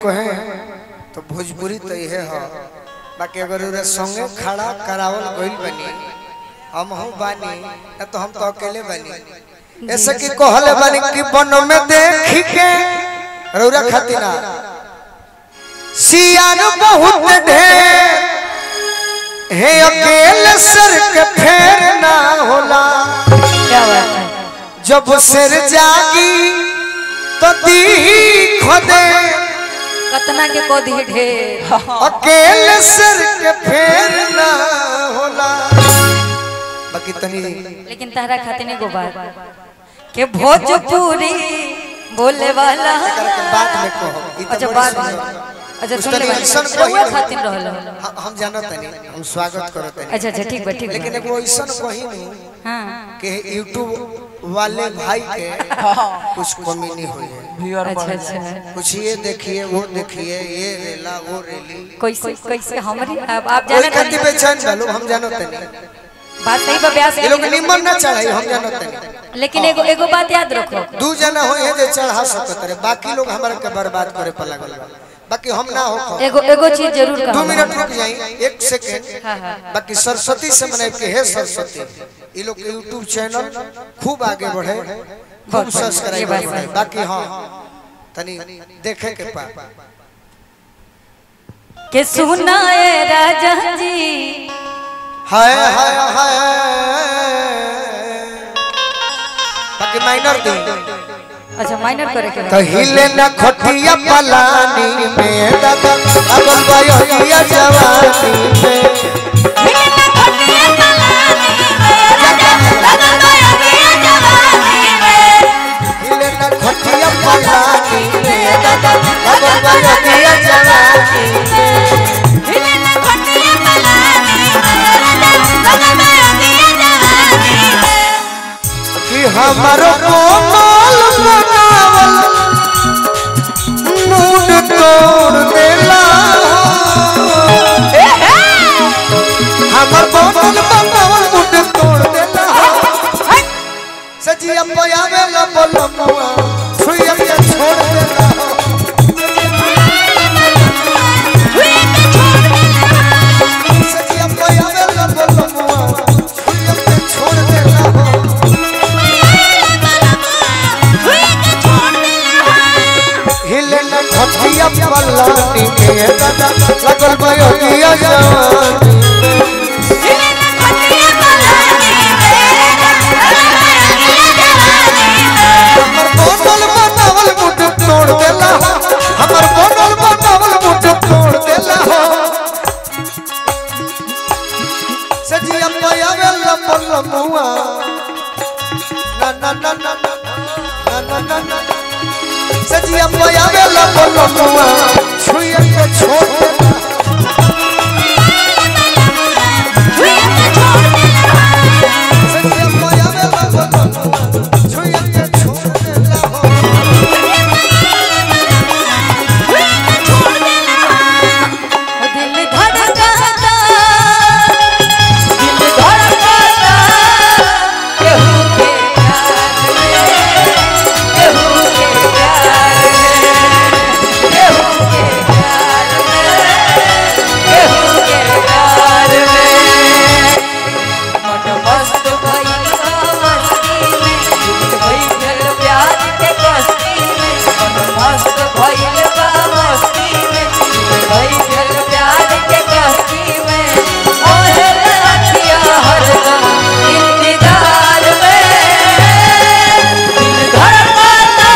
कहे तो भोजपुरी तो ये है बाकी अगर उरे संगे खड़ा करावल गइल बनी हम हूं बानी ना तो हम तो अकेले बनी ऐसे कि कहले बनी कि बन में देख के रौरा खातिना सियान बहुत ढेर हे अकेले सर के फेर ना होला क्या बात है जब सिर जागी तो दी खोदे कतना के को दी ढेर अकेले सर के फेर ना होला बाकी तनी लेकिन तारा खातिर ने गोबार के भोजपुरी बोले वाला बात में कहो अच्छा बात अच्छा सुन ले खातिर रहल हम जानत नहीं हम स्वागत करत नहीं अच्छा अच्छा ठीक बा ठीक लेकिन एगो ऐसन कहीं नहीं हां कि YouTube वाले भाई के कुछ कमी नहीं हुई है अच्छा अच्छा कुछ ये देखिए वो देखिए ये रेला वो रेली कैसे कैसे हमारी आप जाने कति बेचैन लोग हम जानत नहीं बात सही बा ब्यास ये लोग निमन ना चढ़ाई हम जानत नहीं लेकिन एगो एगो बात याद रखो दू जना हो है जे चढ़ा सकत रे बाकी लोग हमरा के बर्बाद करे पर लागल बाकी हम ना हो एगो एगो चीज जरूर कहो 2 मिनट रुक जाई 1 सेकंड हां हां बाकी सरस्वती से मने के है सरस्वती ये लोग के YouTube चैनल खूब आगे बढ़े खूब सब्सक्राइब बढ़े बाकी हां तनी देखे के पा के सुनाए राजा जी हाय हाय हाय बाकी माइनर दे अच्छा माइनर करे के तो हिले न खटिया पलानी में दादा अगल बयहिया जवानी में हिले न खटिया पलानी में दादा बयहिया जवानी में हिले न खटिया पलानी में दादा अगल बयहिया जवानी में हिले न खटिया पलानी में दादा बयहिया जवानी में कि हमारो कोमल बनावल मूड तोड़ देला हमर कोमल बनावल मूड तोड़ देला सजिया पयावे ला बोलमुआ छुइया के छोड़ देला सजिया पयावे ला बोलमुआ छुइया के छोड़ देला हिले न खटिया पलानी में दादा लगल बयहिया जवानी हिले न खटिया पलानी में दादा बयहिया जवानी में हमर बोतल बनावल मुठ तोड़ देला हमर बोतल बनावल मुठ तोड़ देला सजिया पयावे लपल मुआ ना ना ना ना ना ना ना सजिया पयावे लपल मुआ छुइया के छोड़ देला छुइया के छोड़ देला सजिया पयावे लपल मुआ छुइया के छोड़ देला दिल धड़कता केहू के प्यार में केहू के प्यार में केहू के प्यार में केहू के प्यार में मन मस्त भइल मस्ती में बैठल प्यार के कस्ती में मन मस्त भइल मस्ती में बैठल प्यार के कस्ती में ओहे रखिया हरदम इंतजार में दिल धड़कता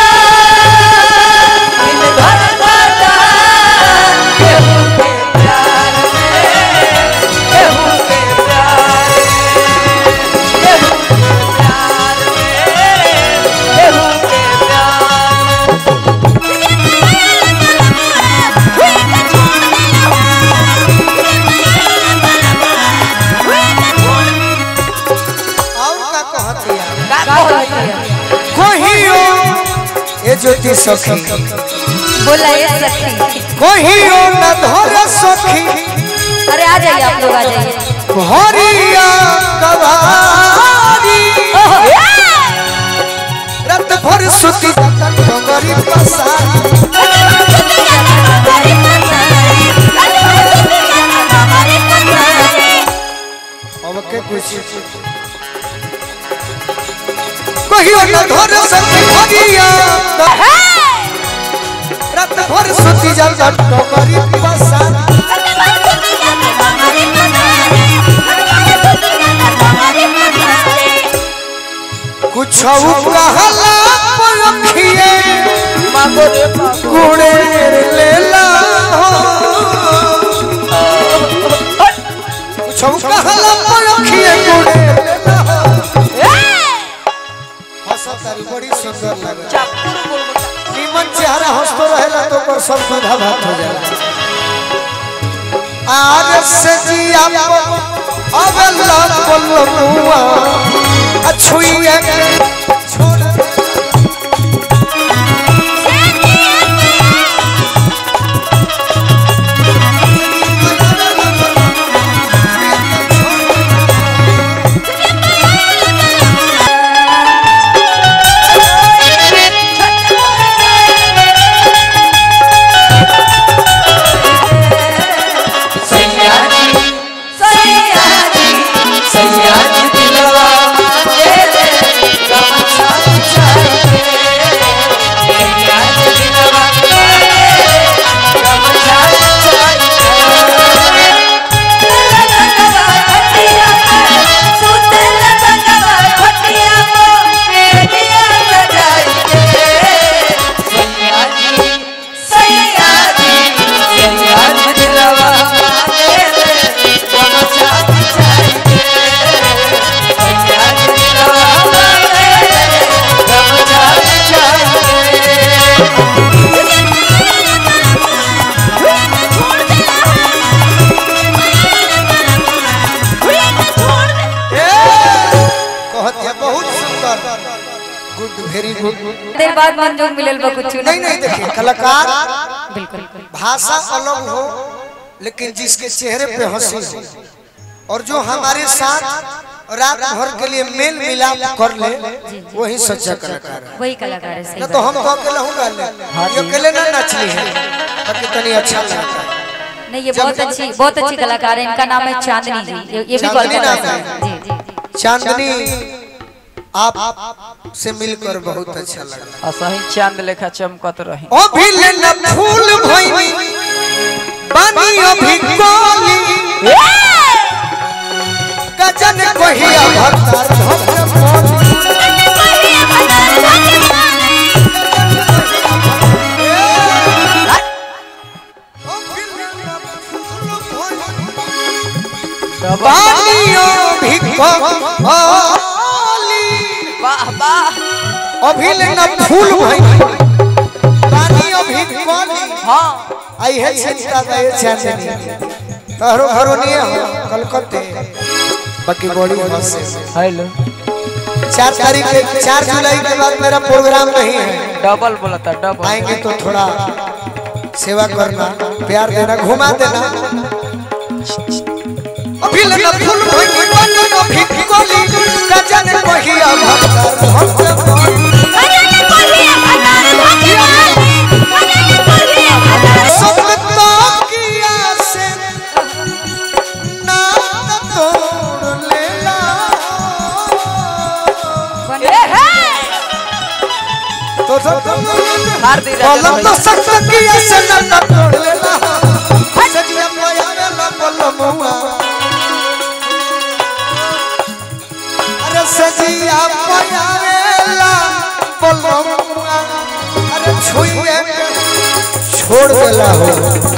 केहू के प्यार में केहू के प्यार में केहू के प्यार में केहू के प्यार और का कहतिया का कहतिया कोहियो ए ज्योति सखी बोला ये सखी कोहियो न धर सखी अरे आ जाइए आप लोग आ जाइए हरिया कवारी रात भर सुती तगरी पसारी कहियो न धर सके हरिया रात भर सुती जा टोकरी बसा कुछ कहला पलखिए मांगो रे गुड़े लेला कुछ कहला पलखिए गुड़े लेला हंसतारी बड़ी सुंदर लगे निमन चेहरा हंसतो रहेला तो पर सब सुधा भात हो जाला आज से जिया अब अल्लाह बोलुआ अछुइया छोड़ देर बाद मंजूर मिलल बा कुछ नहीं देखिए कलाकार बिल्कुल भाषा अलग हो लेकिन जिसके चेहरे पे हंसी हो और जो हमारे साथ रात भर के लिए मेल मिलाप कर ले वही सच्चा कलाकार है। वही कलाकार है सही ना तो हम तो अकेला हूँ गा ले ये अकेले ना नाचली है बाकी तनी अच्छा लगता है। नहीं ये बहुत अच्छी कलाकार है। इनका नाम है चांदनी जी। ये भी चांदनी कोलकाता नाम से है। जी चांदनी आप से मिलकर बहुत अच्छा लगा। असही चांद लेखा चमकत रही। ओ भिले न फूल भइनी बानी अभी कोली गजन कहिया भक्तर भक्त बानी अभी कोली वाह वाह अभिले न फूल भइनी बानी अभी कोली हां आई है चिंता गए चांदनी तहरो घरोनिए हो कलकत्ते बाकी बड़ी हंसे हेलो 4 तारीख के 4 जुलाई के बाद मेरा प्रोग्राम नहीं है। डबल बोलता डबल आएंगे तो थोड़ा सेवा करना प्यार देना घुमा देना। अभी लगा फूल भइनी बानी अभी कोली गजन कहिया भक्तर भक्त मार दी बोलम तो सख्त किया से न तोड़ लेला सजिया मोयावेला बोलमुआ अरे सजिया मोयावेला बोलमुआ अरे छुइए छोड़ देला हो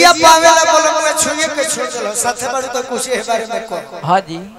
जिया पावेला बोलो मुझे छुए के छोड़ दलो साथे बारू तो कुछ ए बारे में कहो। हाँ जी।